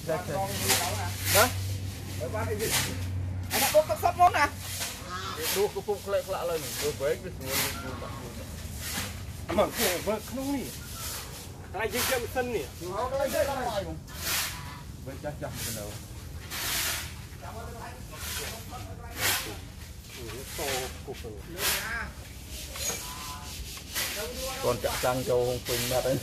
Đó. Anh đã có sắp món nè. Đua cái phục lệ lạ lên, đua với cái xuống Mà vợ không nè. Ai chơi chơi sân nè. với chắc cái đầu. Còn chạm sang châu không phình mẹ đấy.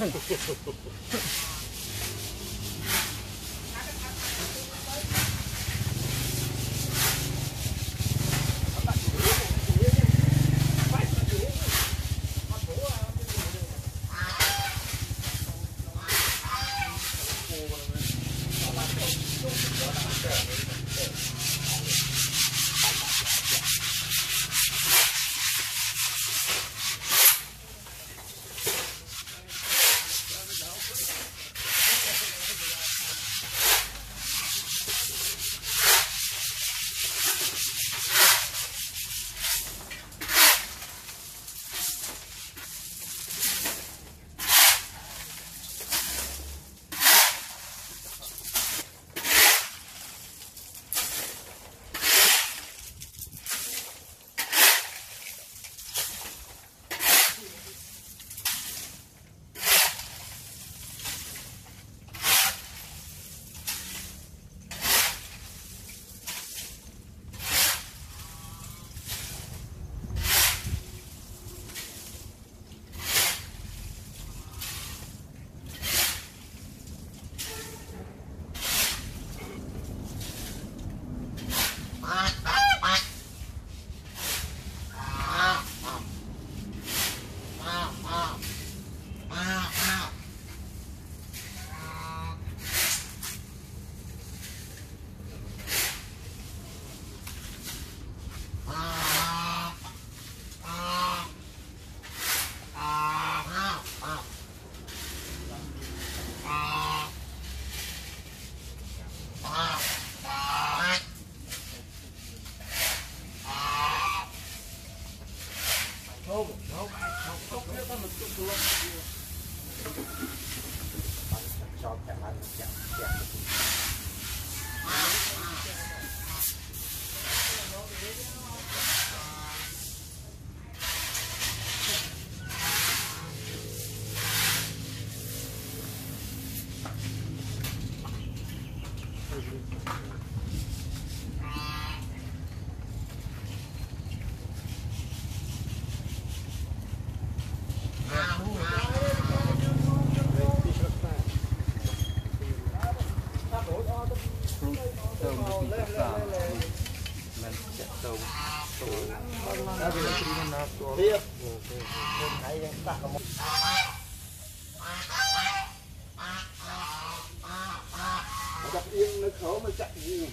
Đặt yên nó khổ mà chạy gì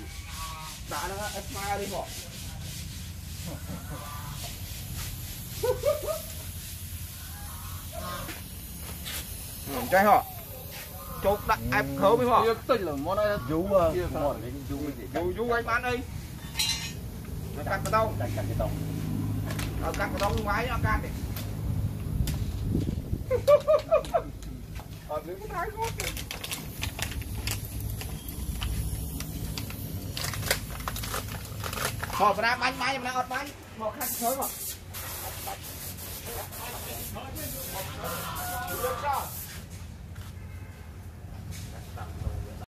đã nó Esma đi họ trai họ chốt đặt ép khổ với họ Tức là món này chú anh bán đi nó cắt cái tông cắt cái tông máy nó cắt đi đừng có thái suốt họ phải bánh máy mà nó bánh một khách thối mà